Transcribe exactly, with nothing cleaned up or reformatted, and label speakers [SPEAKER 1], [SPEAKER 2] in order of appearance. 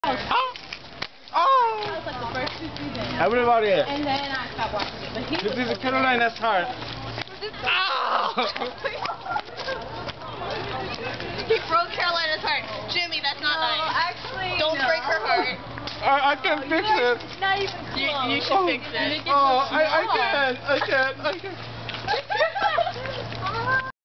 [SPEAKER 1] Oh!
[SPEAKER 2] Oh!
[SPEAKER 1] That was like the first two seasons.
[SPEAKER 2] What about it?
[SPEAKER 1] And then I stopped watching it. But he
[SPEAKER 2] This is a Caroline, that's hard.
[SPEAKER 1] Oh! He broke Carolina's heart. Jimmy, that's not
[SPEAKER 3] No,
[SPEAKER 1] nice.
[SPEAKER 3] actually,
[SPEAKER 1] Don't
[SPEAKER 3] no.
[SPEAKER 1] break her heart.
[SPEAKER 2] I, I can fix it.
[SPEAKER 3] Not even close.
[SPEAKER 1] You, you should
[SPEAKER 2] Oh.
[SPEAKER 1] fix it.
[SPEAKER 2] Oh, I, I can, I can, I can.